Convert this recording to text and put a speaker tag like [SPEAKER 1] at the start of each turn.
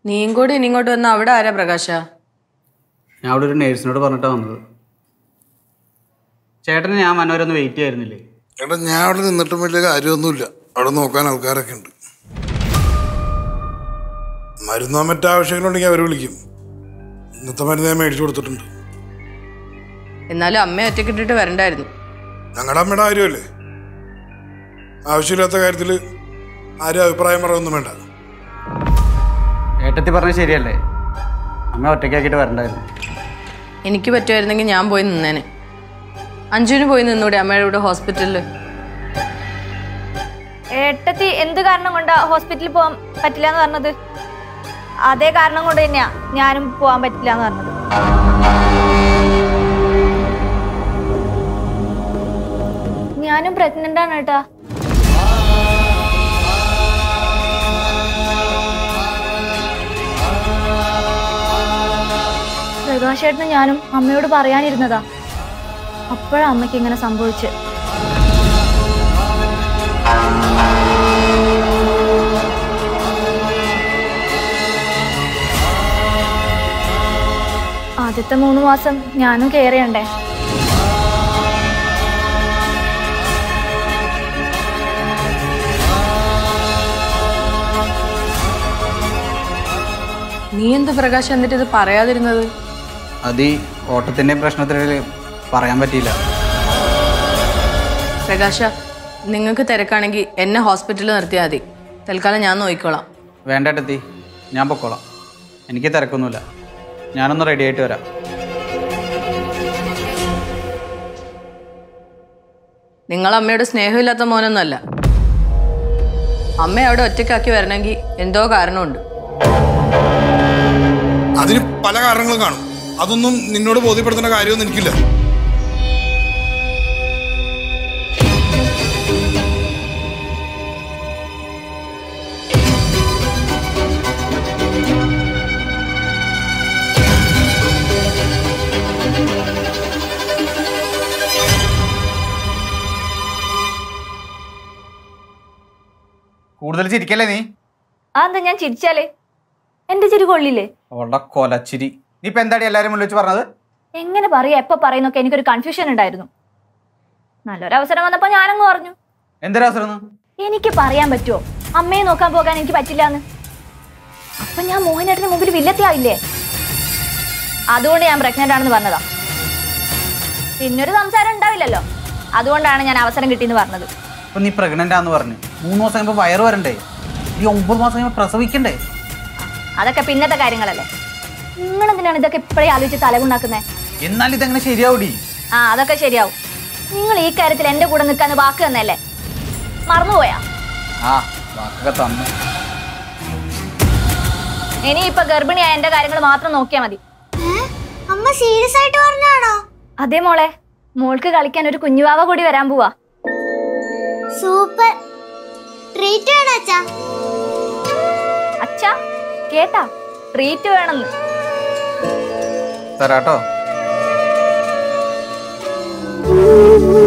[SPEAKER 1] നീയും കൂടി ഇനിങ്ങോട്ട് വന്ന അവിടെ ആരാ പ്രകാശ?
[SPEAKER 2] ഞാൻ അവിടെ ഒരു നേഴ്സിനോട് പറഞ്ഞിട്ടാണ് വന്നത്. ചേട്ടന് ഞാൻ മനോരൊന്ന് വെയിറ്റ് ചെയ്യായിരുന്നില്ലേ?
[SPEAKER 3] ചേട്ടാ ഞാൻ അവിടെ നിന്നിട്ടും വലിയ കാര്യമൊന്നുമില്ല. അവിടെ നോക്കാൻ ആൾക്കാരൊക്കെ ഉണ്ട്. മരുന്നോ മറ്റാവശ്യങ്ങളുണ്ടെങ്കിൽ അവർ വിളിക്കും. ഇന്നത്തെ മരുന്ന് ഞാൻ മേടിച്ചു കൊടുത്തിട്ടുണ്ട്.
[SPEAKER 1] എന്നാലും അമ്മയെ ഒറ്റക്കിട്ടിട്ട് വരണ്ടായിരുന്നു.
[SPEAKER 3] ഞങ്ങളുടെ അമ്മയുടെ കാര്യമല്ലേ, ആവശ്യമില്ലാത്ത കാര്യത്തിൽ ആരും അഭിപ്രായം പറയൊന്നും വേണ്ട.
[SPEAKER 2] ഏട്ടത്തി പറഞ്ഞത് ശരിയല്ലേ, അമ്മ ഒറ്റയ്ക്കാക്കിയിട്ട് വരണ്ടായിരുന്നു.
[SPEAKER 1] എനിക്ക് പറ്റുമായിരുന്നെങ്കിൽ ഞാൻ പോയി നിന്നേനെ. അഞ്ജുവിന് പോയി നിന്നൂടെ അമ്മയുടെ കൂടെ ഹോസ്പിറ്റലിൽ?
[SPEAKER 4] ഏട്ടത്തി എന്ത് കാരണം കൊണ്ടാ ഹോസ്പിറ്റലിൽ പോകാൻ പറ്റില്ല എന്ന് പറഞ്ഞത്? അതേ കാരണം കൊണ്ട് തന്നെയാ ഞാനും പോകാൻ പറ്റില്ല എന്ന് പറഞ്ഞത്. ഞാനും പ്രഗ്നന്റ് ആണ് ഏട്ടാ. പ്രകാശേട്ടന് ഞാനും അമ്മയോട് പറയാനിരുന്നതാ. അപ്പോഴാ അമ്മയ്ക്ക് ഇങ്ങനെ സംഭവിച്ച്. ആദ്യത്തെ 3 മാസം ഞാനും കെയർ ചെയ്യണ്ടേ.
[SPEAKER 1] നീ എന്ത് പ്രകാശ് എന്നിട്ട് ഇത് പറയാതിരുന്നത്?
[SPEAKER 2] അത് ഈ ഓട്ടത്തിൻ്റെ പ്രശ്നത്തിൽ പറയാൻ പറ്റിയില്ല.
[SPEAKER 1] പ്രകാശ, നിങ്ങൾക്ക് തിരക്കാണെങ്കിൽ എന്നെ ഹോസ്പിറ്റലിൽ നിർത്തിയാൽ മതി. തൽക്കാലം ഞാൻ നോക്കിക്കോളാം.
[SPEAKER 2] വേണ്ട ഏട്ടത്തി, ഞാൻ പൊക്കോളാം. എനിക്ക് തിരക്കൊന്നുമില്ല. ഞാനൊന്ന് റെഡി ആയിട്ട് വരാം.
[SPEAKER 1] നിങ്ങൾ അമ്മയുടെ സ്നേഹമില്ലാത്ത മോനൊന്നുമല്ല. അമ്മ അവിടെ ഒറ്റയ്ക്കാക്കി വരണമെങ്കിൽ എന്തോ കാരണമുണ്ട്.
[SPEAKER 3] അതിന് പല കാരണങ്ങളും കാണും. അതൊന്നും നിന്നോട് ബോധ്യപ്പെടുത്തേണ്ട കാര്യമൊന്നും എനിക്കില്ല.
[SPEAKER 2] കൂടുതൽ ചിരിക്കല്ലേ നീ?
[SPEAKER 4] അതെന്താ ഞാൻ ചിരിച്ചാലേ? എന്റെ ചിരി കൊള്ളില്ലേ?
[SPEAKER 2] അവളുടെ കൊലച്ചിരി. നീ ഇപ്പൊ എന്താടി എല്ലാരും മുന്നിൽ വെച്ച് പറഞ്ഞത്?
[SPEAKER 4] എങ്ങനെ പറയാ, എപ്പോ പറയുന്നൊക്കെ എനിക്കൊരു കൺഫ്യൂഷൻ ഉണ്ടായിരുന്നു. നല്ലൊരു അവസരം വന്നപ്പോ ഞാനങ്ങ് പറഞ്ഞു.
[SPEAKER 2] എന്തൊരവസരം?
[SPEAKER 4] എനിക്ക് പറയാൻ പറ്റുമോ അമ്മയെ നോക്കാൻ പോകാൻ എനിക്ക് പറ്റില്ലാന്ന്? അപ്പൊ ഞാൻ മോഹനേട്ടന് മുമ്പിൽ വില്ലത്തിയായില്ലേ? അതുകൊണ്ട് ഞാൻ പ്രഗ്നന്റ് ആണെന്ന് പറഞ്ഞതാ. പിന്നൊരു സംസാരം ഉണ്ടാവില്ലല്ലോ, അതുകൊണ്ടാണ് ഞാൻ അവസരം കിട്ടിയെന്ന് പറഞ്ഞത്.
[SPEAKER 2] അപ്പൊ നീ പ്രഗ്നന്റ് ആന്ന് പറഞ്ഞു 3 മാസം കഴിയുമ്പോ വയറ് വരണ്ടേ? ഈ 9 മാസം കഴിയുമ്പോ പ്രസവിക്കണ്ടേ?
[SPEAKER 4] അതൊക്കെ പിന്നത്തെ കാര്യങ്ങളല്ലേ. നിങ്ങൾ എന്തിനാണ് ഇതൊക്കെ ഇപ്പഴേ ആലോചിച്ച് തലകുണ്ടാക്കുന്നേ?
[SPEAKER 2] എന്നാൽ ഇതെങ്ങനെ ശരിയാവൂടി?
[SPEAKER 4] അതൊക്കെ ശരിയാവും. നിങ്ങൾ ഈ കാര്യത്തിൽ എന്റെ കൂടെ നിൽക്കാന്ന് വാക്ക് തന്നല്ലേ, മറന്നുപോയാ?
[SPEAKER 2] വാക്കൊക്കെ തന്നു.
[SPEAKER 4] ഇനി ഇപ്പൊ ഗർഭിണിയായ എന്റെ കാര്യങ്ങൾ മാത്രം നോക്കിയാ മതി.
[SPEAKER 5] അമ്മ സീരിയസ് ആയിട്ട് പറഞ്ഞാണോ?
[SPEAKER 4] അതെ മോളെ, മോൾക്ക് കളിക്കാൻ ഒരു കുഞ്ഞുവാവ കൂടി വരാൻ പോവാ.
[SPEAKER 5] സൂപ്പർ. ട്രീറ്റ് വേണോ അച്ഛാ?
[SPEAKER 4] അച്ഛാ കേട്ടാ, ട്രീറ്റ് വേണമെന്ന്.
[SPEAKER 2] തരാട്ടോ.